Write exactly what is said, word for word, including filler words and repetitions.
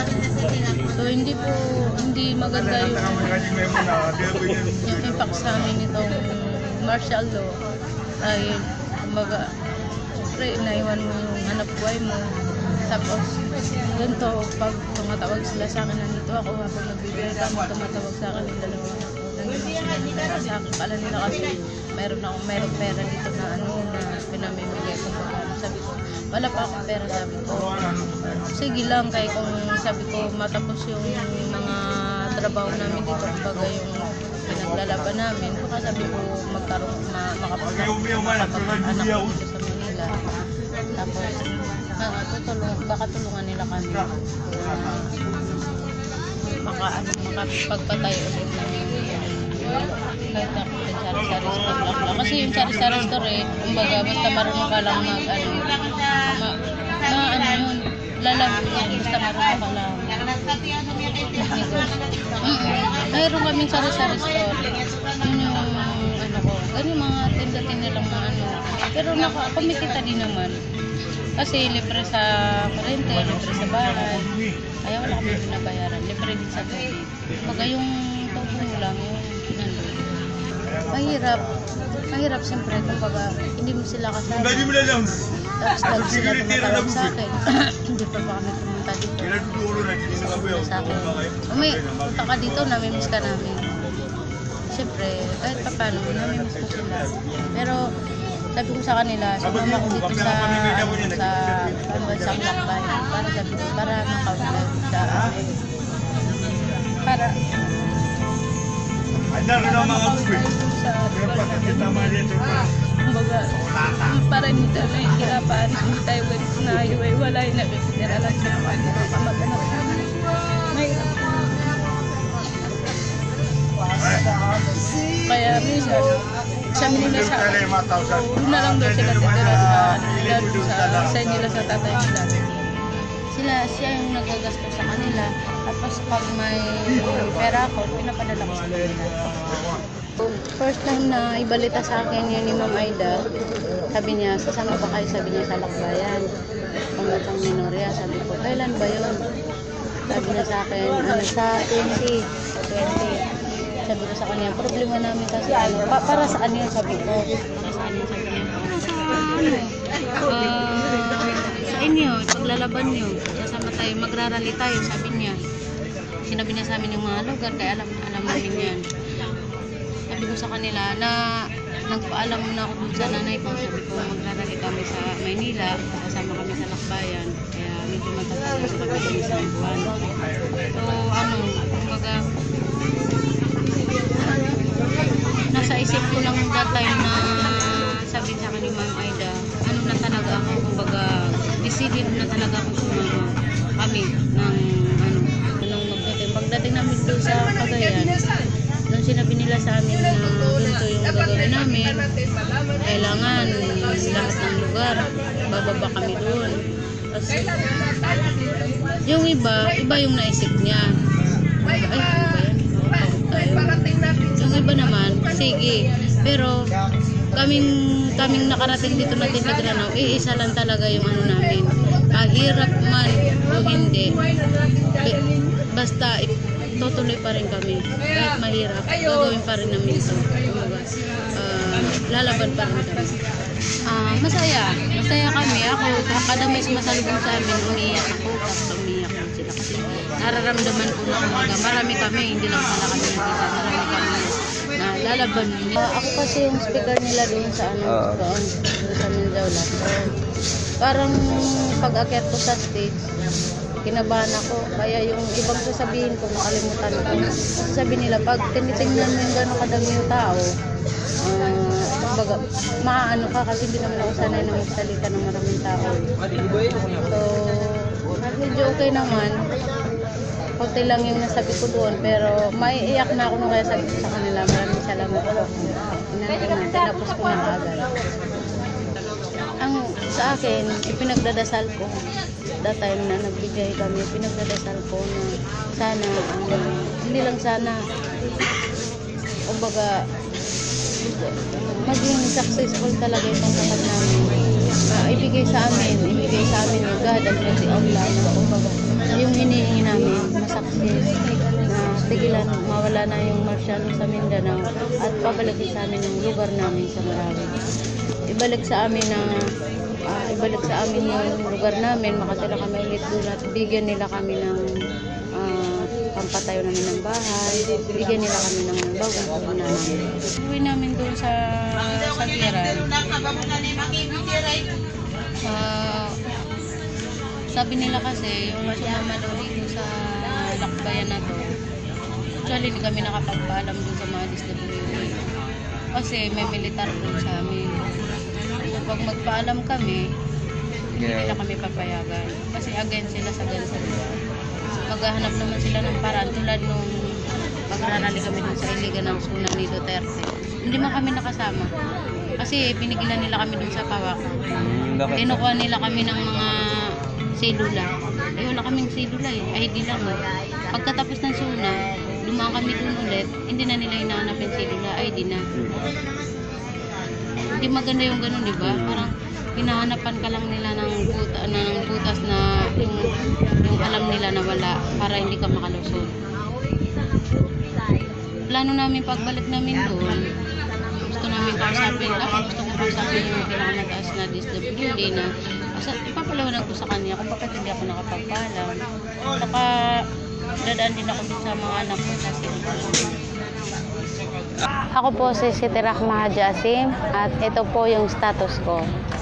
So hindi po, hindi maganda yung, yung impact sa amin itong martial law. Ay, kumbaga, siyempre, naiwan mo yung hanap buhay mo. Tapos, ganito, pag tumatawag sila sa akin, nandito ako, habang nagbibigay kami, tumatawag sa akin yung dalawa. Nandito sa akin, pala nila kasi mayroon ako, mayroon pera dito na ano, na pinamimigay ko. Sabi ko, wala pa akong pera, sabi ko. Sige lang, kaya kung sabi ko, matapos yung mga trabaho namin dito, kumbaga yung pinaglalaban namin, baka sabi ko, magkaroon, ma, makapag-anak dito sa Manila. Tapos, uh, tutulong, baka tulungan nila kami. Uh, maka, ano, makapagpatay ulit ng kahit na kung yung sari-sari store lang lang. Kasi yung sari-sari store eh, kumbaga, basta marunong ka lang mag, ano, ma, ma, ano yun, lalago yun, basta marunong ka lang. Mayroon kaming sari-sari store. Yun yung, ano ko, ganyan mga tinda-tinda lang mga ano. Pero naka, kumikita din naman. Kasi libre sa kurente, libre sa bahay. Kaya wala kami pinabayaran. Libre din sa tubig. Kumbaga yung tubig mo lang, yung nandun. Mahirap. Mahirap siyempre. Kumbaga, hindi mo sila kasama. Tapos lagi sila tumatawag sa akin. Hindi pa ba kami pumunta dito. Sabi sa akin, Umi, punta ka dito, namimiss ka namin. Siyempre, kahit pa paano, namimiss ko sila. Pero, sabi ko sa kanila, sumama ko dito sa, ano, sa Pambansang Lakbayan. Para sabi ko, para makaunay sa amin. Para, kumbaga, para hindi tayo nahihirapan, hindi tayo ganito na hiway-walay, nabibitira lang sa mga kamag-anak namin. Mahirap. Kaya minsan, sabi nila sa akin, doon na lang daw sila titira sa nila, sa side nila sa tatay nila. Sila, siya yung nagagastos sa kanila. Tapos pag may pera ako, pinapadala ko sa kanila. First time na ibalita sa akin yun ni Ma'am Aida, sabi niya, sasama pa kayo, sabi niya sa Lakbayan, Pambansang Minorya. Sabi ko, kailan ba yun? Sabi niya sa akin, ano, sa twenty. Sa twenty. Sabi ko sa kanya, problema namin kasi, ano, pa para saan yun, sabi ko. Para saan yun, sabi niya. Para sa, ano, uh, sa inyo, paglalaban nyo, sasama tayo, magrarally tayo, sabi niya. Sinabi niya sa amin yung mga lugar, kaya alam, alam namin yan. Sabi ko sa kanila na nagpaalam muna ako dun sa nanay ko. Sabi ko magrarally kami sa Maynila, kasama kami sa Lakbayan. Kaya medyo matatalas kami kami sa buwan. So ano, kumbaga, nasa isip ko lang that time na sabi sa akin ni Ma'am Aida, ano na talaga ako, kumbaga, decided na talaga ako sumama kami ng ano, nung magdating. Pagdating namin doon sa Cagayan, nung sinabi nila sa amin na ganito yung gagawin namin, kailangan lahat ng lugar, bababa kami doon. Kasi yung iba, iba yung naisip niya. Ay, ano ba yan? Yung iba naman, sige. Pero kaming, kaming nakarating dito na Mindanao, eh, isa lang talaga yung ano namin. Mahirap man o hindi, basta tutuloy pa rin kami. Kahit mahirap, gagawin pa rin namin ito. Uh, lalaban pa rin kami. Uh, masaya. Masaya kami. Ako, kada may sumasalubong sa amin, umiiyak ako. Tapos umiiyak ko sila. Kasi nararamdaman ko na umaga. Marami kami, hindi lang pala kami nakita. Marami kami na lalaban. Uh, ako kasi yung speaker nila doon sa ano, uh, doon, doon sa Mindanao. So, parang pag-akyat ko sa stage, kinabahan ako. Kaya yung ibang sasabihin ko, makalimutan ko. Sasabihin nila, pag tinitingnan mo yung gano'ng kadami yung tao, uh, baga, maaano ka kasi hindi naman ako sanay na magsalita ng maraming tao. So, medyo okay naman. Kunti lang yung nasabi ko doon, pero maiiyak na ako nung kaya sabi ko sa kanila, maraming salamat po. Inantin na, tinapos ko na agad. Ang sa akin, ipinagdadasal ko. That time na nagbigay kami, pinagdadasal ko na sana, um, hindi lang sana, kumbaga, maging successful talaga itong kapag namin. uh, ibigay sa amin, ibigay sa amin ng God at pati Allah na kumbaga yung hinihingi namin masaksis na tigilan, mawala na yung martial sa Mindanao at pabalikin sa amin yung lugar namin sa Marawi. Ibalik sa amin na uh, ibalik sa amin yung lugar namin, makatira kami ulit doon at bigyan nila kami ng uh, pampatayo namin ng bahay, bigyan nila kami ng bagong puhunan namin. Uwi namin doon sa Sagiran. Uh, sabi nila kasi yung sumama daw dito sa Lakbayan na to, actually hindi kami nakapagpaalam doon sa mga D S W D kasi may militar doon sa amin. So pag magpaalam kami, hindi nila kami papayagan kasi against sila sa gansa nila. Maghahanap naman sila ng paraan tulad nung magrarally kami dun sa iligan ng sunan ni Duterte. Hindi man kami nakasama kasi pinigilan nila kami dun sa Pawak. Tinukuha nila kami ng mga selula. Eh wala kaming selula eh, I D lang eh. Pagkatapos ng suna, dumaan kami dun ulit, hindi na nila hinahanap yung selula, I D na. Hindi maganda yung ganun, di ba? Parang hinahanapan ka lang nila ng, buta, ng butas na yung, yung alam nila na wala para hindi ka makalusot. Plano namin pagbalik namin doon, gusto namin kausapin, ako gusto ko kausapin yung pinakamataas na D S W D na ipapalawanan ko sa kanya kung bakit hindi ako nakapagpalam. Saka dadaan din ako din sa mga anak ko sa sila. Ako po si Sittie Rahma Asim at ito po yung status ko.